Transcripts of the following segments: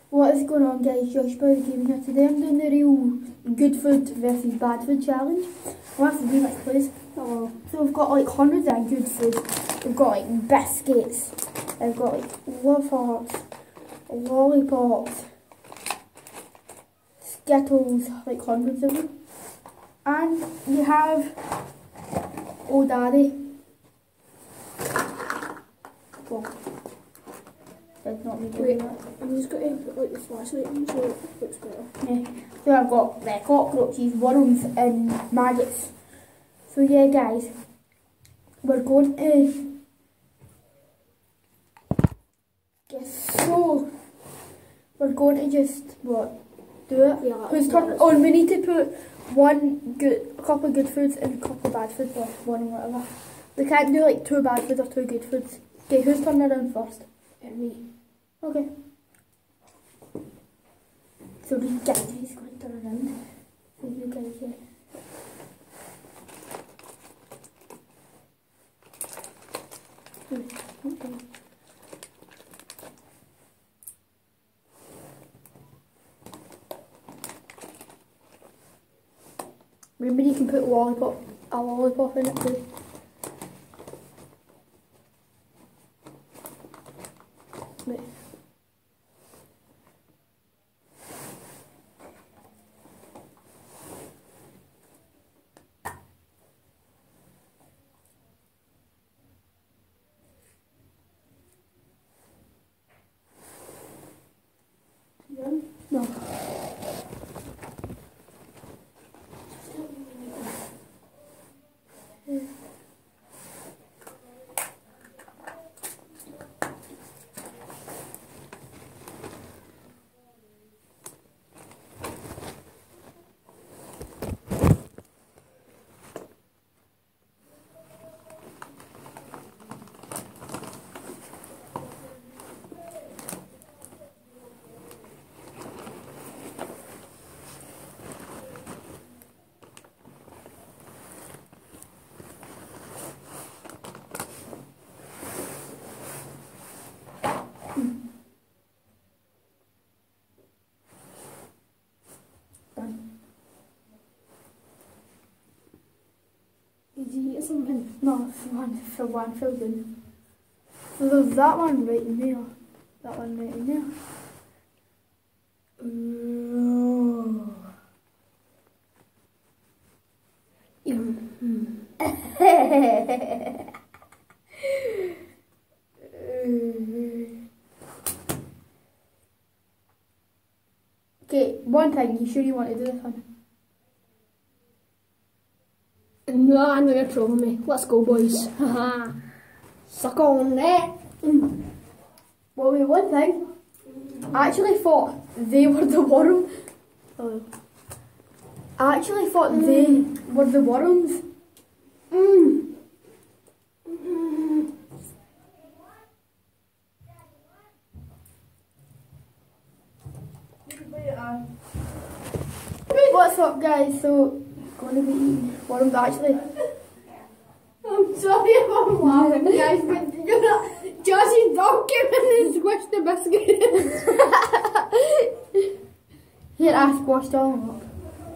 What is going on, guys? Josh Bowyer Gaming here. Today I'm doing the real good food versus bad food challenge. We'll have to do like quiz. So we've got like hundreds of good food. We've got like biscuits. We've got like waffles, lollipops, Skittles, like hundreds of them. And you have Old Daddy. Well, that's not me doing that. I'm just going to put like the flashlight in so it looks better. Yeah. So I've got cockroaches, worms and maggots. So yeah guys, we're going to just what? Do it? Yeah, Whose turn? Oh, we need to put a couple of good foods and a couple of bad foods, or one or whatever. We can't do like 2 bad foods or 2 good foods. Okay, who's turning around first? Me. Okay. So the guys is going to turn around. So you guys here. Okay. Remember you can put a lollipop in it too. Wait. No. Did you eat something? No, for one feel good. So there's that one right in there. That one right in there. Ooh. Okay, one thing, you sure you want to do this one? No, I'm gonna trouble me. Let's go, boys. Haha. Suck on that. Well, wait, one thing. I actually thought they were the worms. Oh. I actually thought they were the worms. What's up, guys? So, gonna be eating worms actually. I'm sorry if I'm laughing, guys, but Josie's dog came in and squished the biscuit. Here, I squashed all of them up.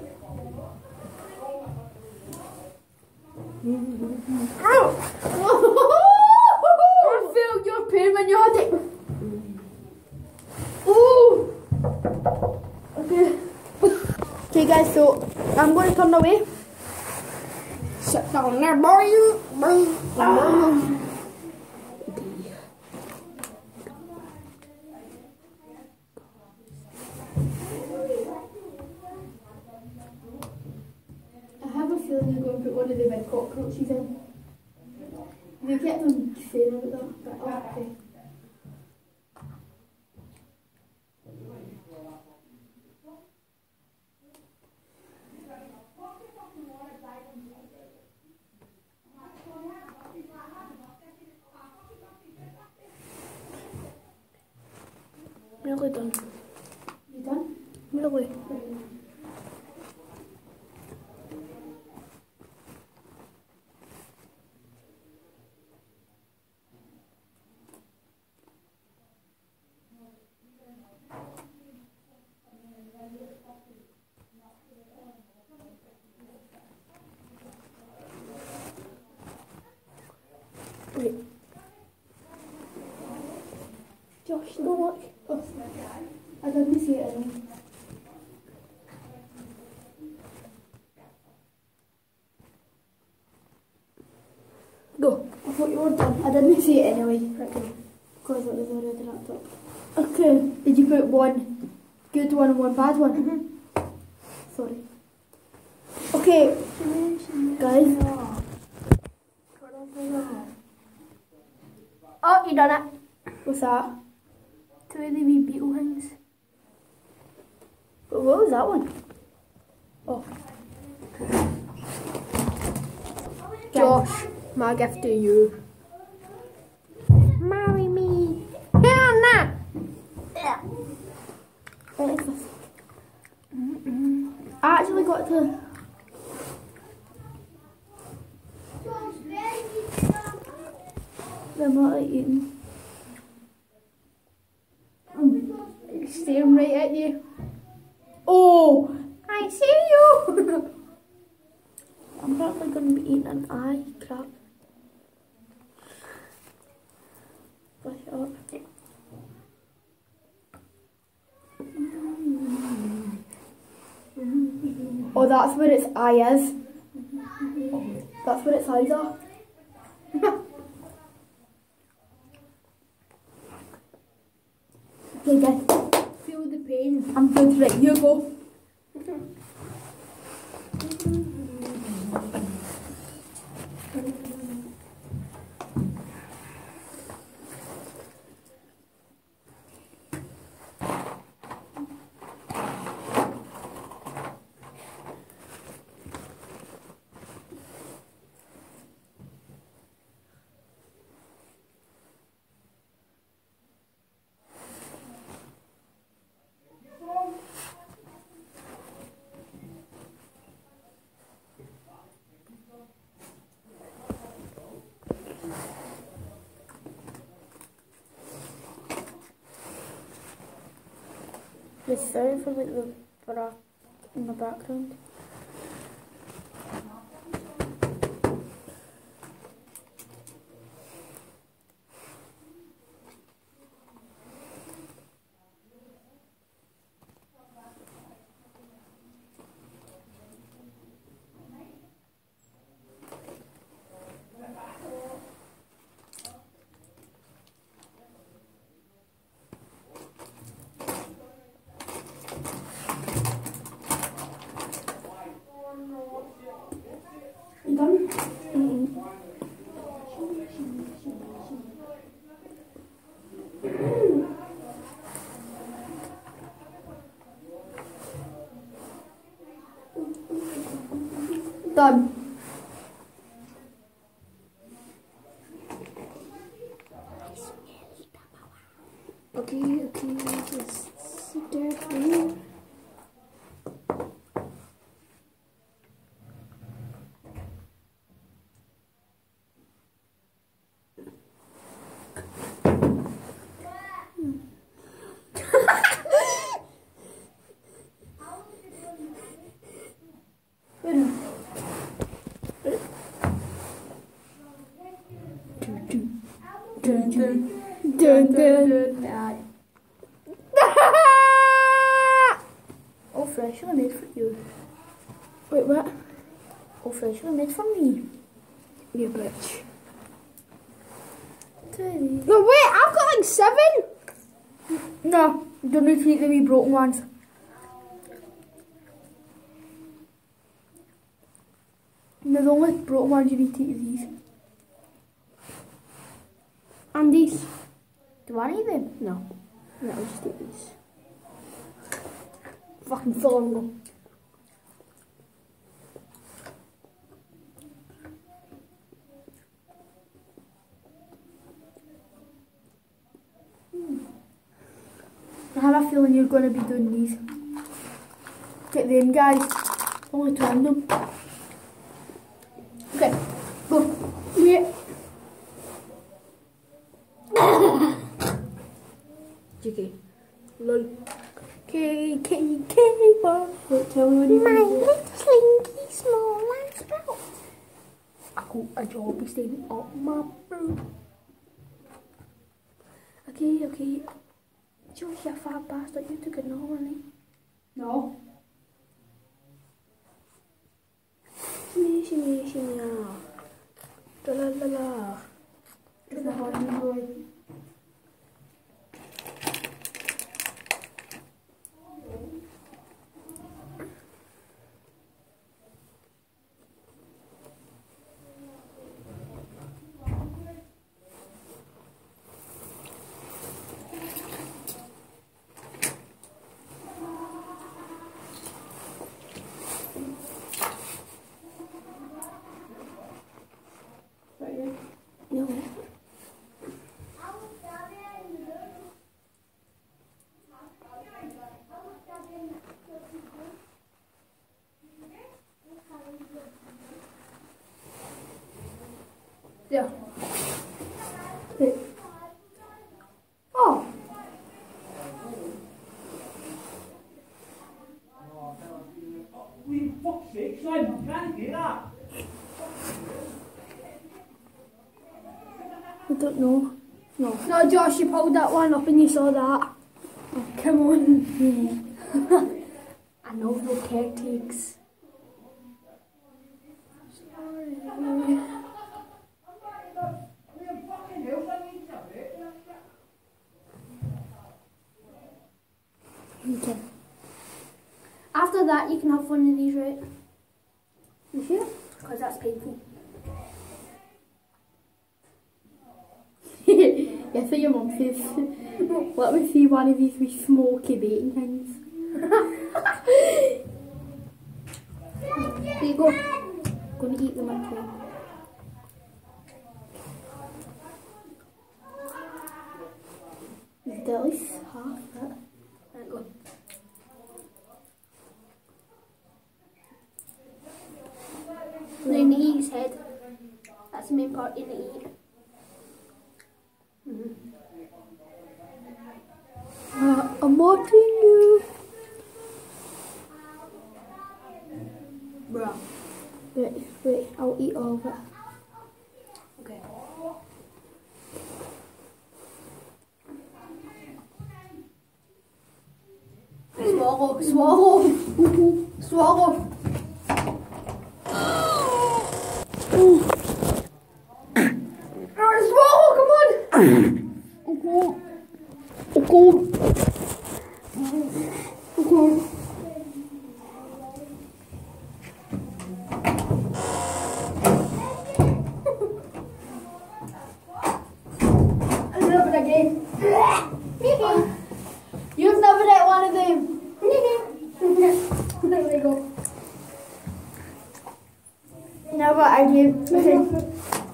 I feel your pain when you had it. Ooh. Okay. Okay, guys, so I'm going to turn away. Sit down there, boy. I have a feeling you're going to put one of the big cockroaches in. You kept on saying about that, but okay. Nearly done. You done? Nearly. Don't watch. Oh, I didn't see it anyway. Go. I thought you were done. I didn't see it anyway. Because it was already wrapped up. Okay. Did you put one good one and one bad one? Sorry. Okay. Guys. Oh, you done it. What's that? Two of the wee beetle things. What was that one? Oh. Josh, my gift to you. Marry me. Hannah! What is this? I actually got to... I'm not eating. Staring right at you. Oh! I see you! I'm probably going to be eating an eye. Crap. Brush it up. Oh, that's where its eye is. That's where its eyes are. Okay, guys. Feel the pain. I'm good. Right, you go. Sorry for like the bra in the background. You done? Done. Okay, just sit there for you. Dun. All freshly made for you. Wait, what? All freshly made for me. You bitch. Teddy. No, wait, I've got like 7. No, you don't need to eat the wee broken ones. No, the only broken ones you need to eat are these. And these? Do you want to eat them? No. No, I'll just eat these. Fucking full on go. I have a feeling you're going to be doing these. Get them, guys. Only 2 of them. Okay, go. Wait. JK. Lol. K, what? Tell me when you My do it. little slinky small life sprout. I got a job staying up my room. Okay. Josh, you fat bastard, you took it now, honey. No. Shimmy, shimmy, shimmy. La la la la. It's a hard boy. No. Yeah. Oh. Fuck's sake, Simon, can't get that. I don't know. No, Josh, you pulled that one up and you saw that. Oh, come on. Yeah. I know no caretakes. Okay. After that, you can have one of these, right? You sure? Because that's painful. Yeah, for your mum says, let me see one of these wee smoky bacon things. There you go. Gonna eat them up too. It's delicious, half it. There you go. Then the eat's head. That's the main part in the eat. I'm watching you. Bruh. Wait, I'll eat all of it. Okay. Swallow, swallow, swallow. Swallow, come on. Okay. Another again. You've never ate one of them. There we go. Never again. Okay.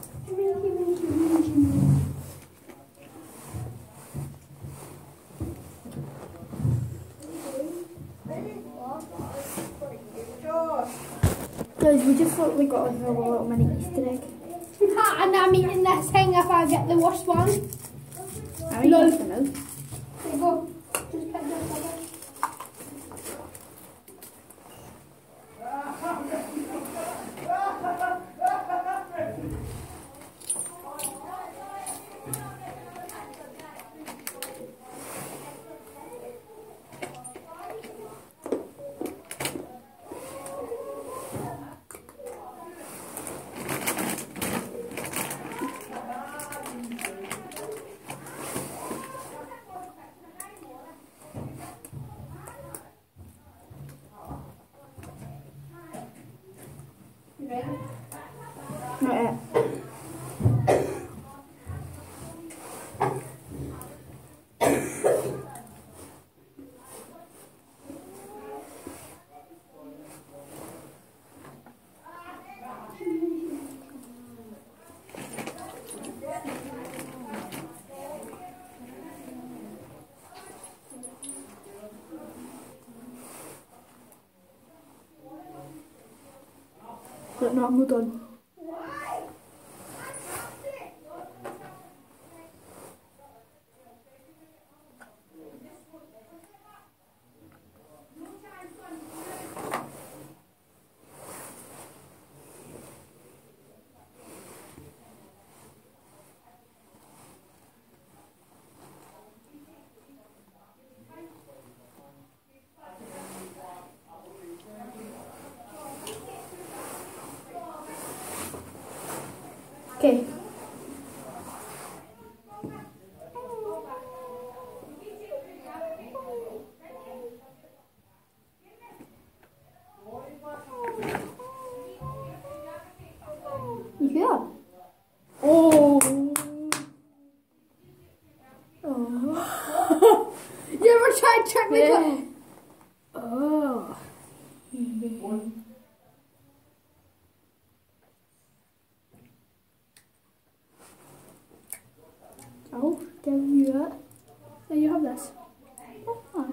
Guys, we just thought we got like a little mini Easter egg. And I'm eating this thing if I get the worst one. I mean, No. no. There you go. Just pick this up. You ready? Not yet. But no, I'm not done. Okay. Yeah. Oh. Oh. You ever tried chocolate? Yeah. Oh. Oh, give you that. There you have this. Oh.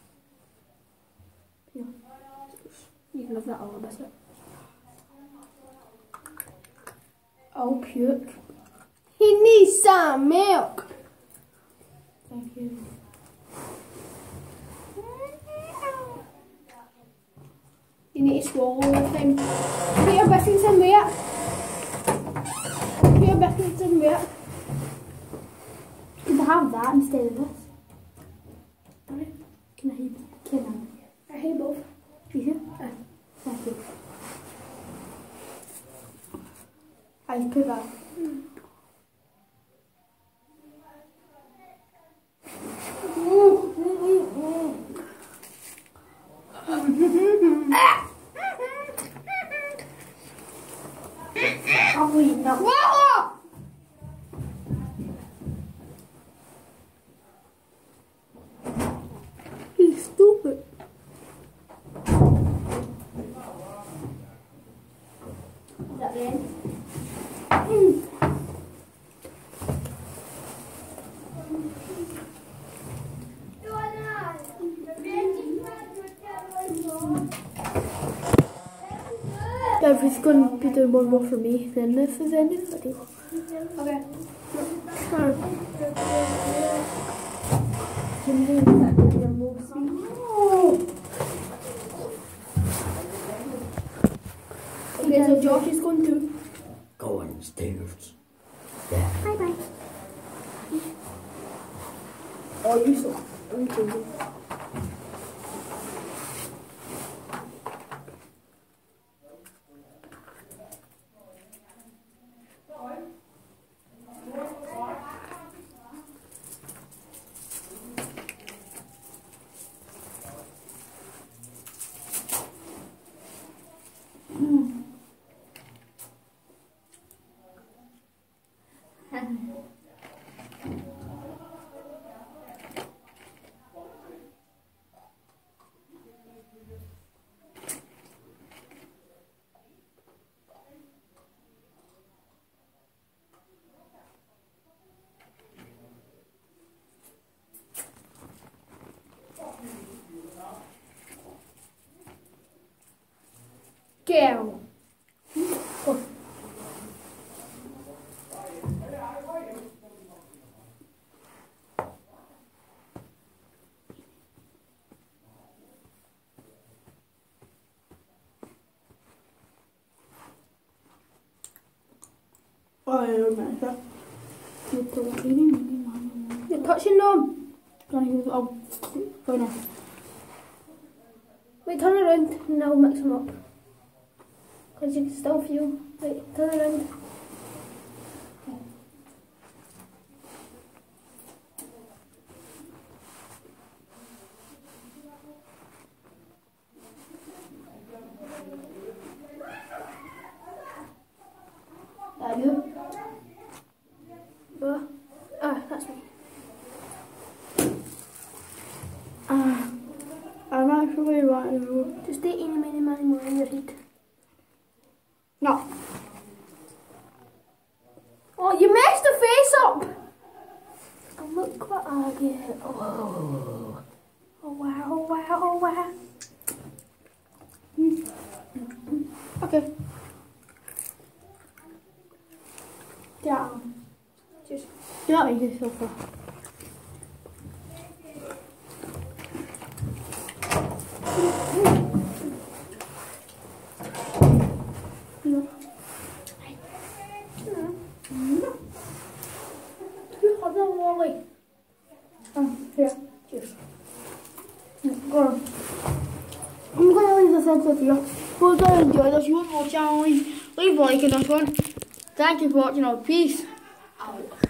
Here. You can have that all biscuit. Oh, puke. He needs some milk. Thank you. You need to swallow everything. Put your biscuits in there. Put your biscuits in there. Can I have that instead of this? Sorry? Can I have both? You sure? Thank you. I just put that. Oh, wait, no. Whoa! He's stupid. Is that the end? If he's going to be doing one more for me, then this is the end of the video. Okay. Okay, so Josh is going to Go downstairs. Yeah. bye bye. Oh, you saw. Girl. Oh, I remember. You're touching them. Oh, go now. Wait, turn around and I'll mix them up. Because you can still feel. Wait, turn around. That you? That's me. I'm actually right now. Just do eeny, meeny, miny, moe in your head. No. Oh, you messed the face up! Oh, look what I get. Oh, oh wow, oh wow, oh wow. Okay. Yeah. Just. You don't need this so far. You have a lolly. Here. Cheers. Go on. I'm going to leave this episode here. Hope you enjoyed this. If you want more channel, leave a like on this one. Thank you for watching. Peace out.